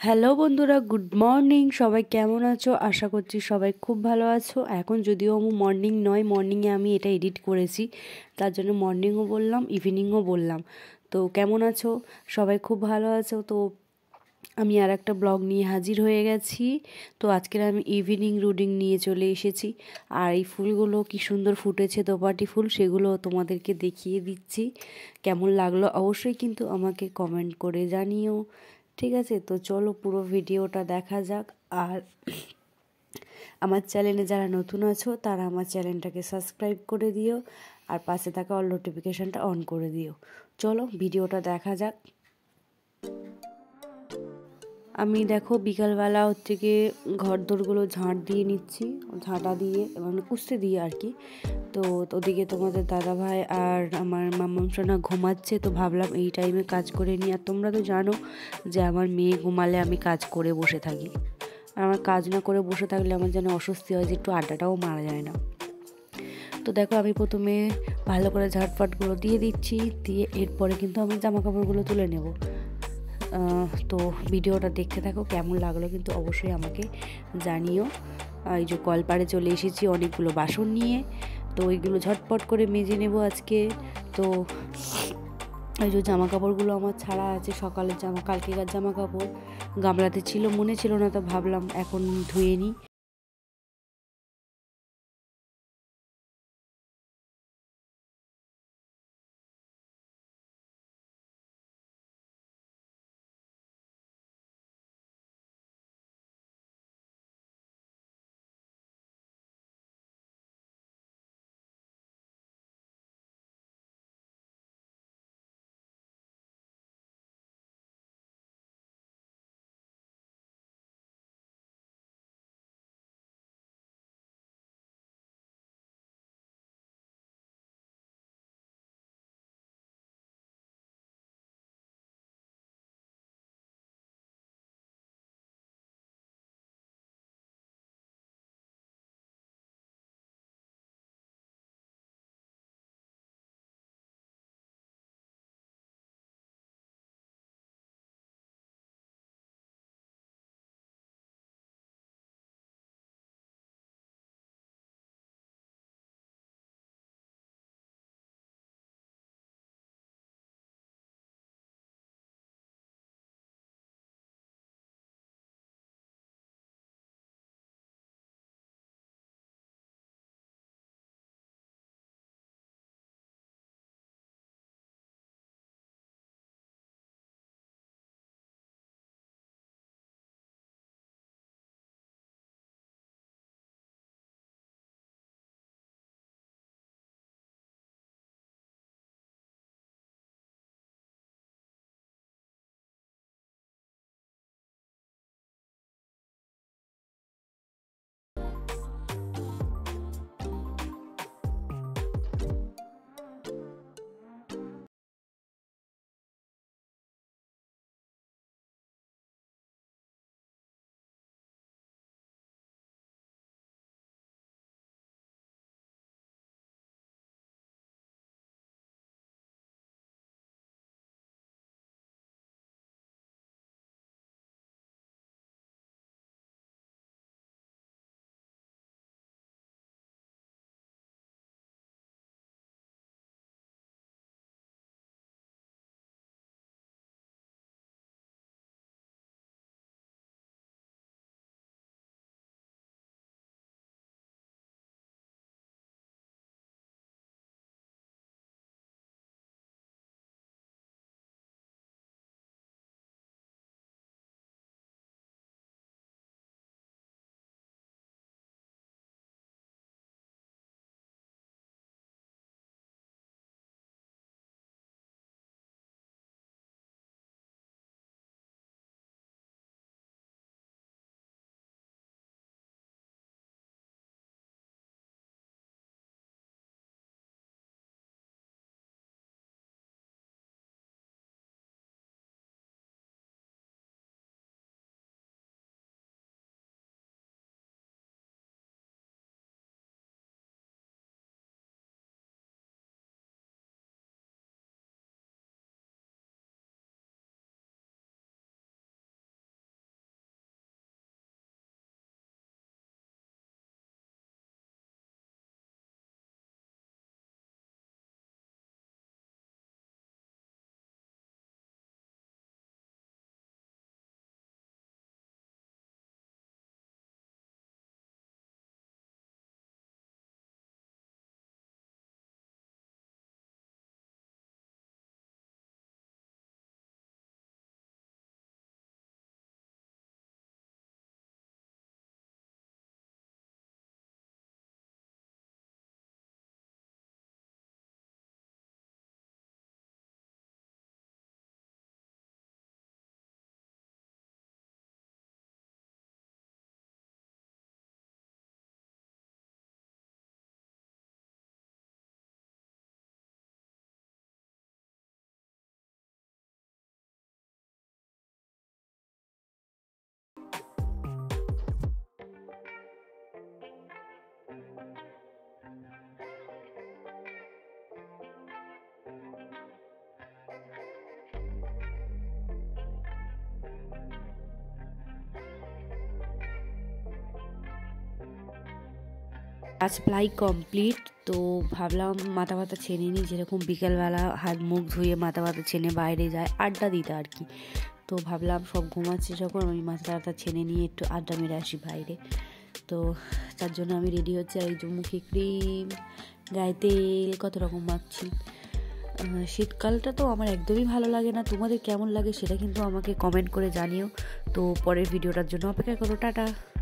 Hello বন্ধুরা, good morning. সবাই কেমন আছো? আশা করছি সবাই খুব ভালো আছো। এখন যদিও মর্নিং নয়, মর্নিংয়ে আমি এটা এডিট করেছি, তার জন্য মর্নিংও বললাম, ইভিনিংও বললাম। তো কেমন আছো? সবাই খুব ভালো আছো তো? আমি আর একটা ব্লগ নিয়ে হাজির হয়ে গেছি। তো আজকের আমি ইভিনিং রুটিন নিয়ে চলে এসেছি। আর এই ফুলগুলো কি সুন্দর ফুটেছে, দোপাটি ফুল, সেগুলো তোমাদেরকে দেখিয়ে দিচ্ছি। কেমন লাগলো অবশ্যই কিন্তু আমাকে কমেন্ট করে জানিও, ঠিক আছে? তো চলো পুরো ভিডিওটা দেখা যাক। আর আমার চ্যানেলে যারা নতুন আছো তারা আমার চ্যানেলটাকে সাবস্ক্রাইব করে দিও, আর পাশে থাকা অল নোটিফিকেশানটা অন করে দিও। চলো ভিডিওটা দেখা যাক। আমি দেখো বিকালবেলা হচ্ছে গিয়ে ঘর দোরগুলো ঝাঁট দিয়ে নিচ্ছি, ঝাঁটা দিয়ে মানে কুস্তে দিয়ে আর কি। তো ওদিকে তোমাদের দাদাভাই আর আমার মাম্মাম সোনা ঘুমাচ্ছে, তো ভাবলাম এই টাইমে কাজ করে নিই। আর তোমরা তো জানো যে আমার মেয়ে ঘুমালে আমি কাজ করে বসে থাকি, আর আমার কাজ না করে বসে থাকলে আমার যেন অস্বস্তি হয়, যে একটু আড্ডাটাও মারা যায় না। তো দেখো আমি প্রথমে ভালো করে ঝাটফাটগুলো দিয়ে দিচ্ছি, দিয়ে এরপরে কিন্তু আমি জামা কাপড়গুলো তুলে নেব। তো ভিডিওটা দেখতে থাকো, কেমন লাগলো কিন্তু অবশ্যই আমাকে জানিও। এই যে কলপাড়ে চলে এসেছি অনেকগুলো বাসন নিয়ে, তো ওইগুলো ঝটপট করে মেজে নেব আজকে। তো এই যে জামা কাপড়গুলো আমার ছাড়া আছে, সকালের কালকেকার জামা কাপড় গামলাতে ছিল, মনে ছিল না, তো ভাবলাম এখন ধুয়ে নিই। Apply complete. তো ভাবলাম মাথা ব্যথা ছেনে নিই, যেরকম বিকেলবেলা হাত মুখ ধুয়ে মাথা ব্যথা ছেনে বাইরে যায় আড্ডা দিতে আর কি। তো ভাবলাম সব ঘুমাচ্ছে যখন, আমি মাথা ব্যথা ছেনে নিয়ে একটু আড্ডা মেরে আসি বাইরে। তো তার জন্য আমি রেডি হচ্ছি, আর এই যে মুখে ক্রিম, গায়ে তেল, কত রকম মাখছি। শীতকালটা তো আমার একদমই ভালো লাগে না, তোমাদের কেমন লাগে সেটা কিন্তু আমাকে কমেন্ট করে জানিও। তো পরের ভিডিওটার জন্য অপেক্ষা করো, টাটা।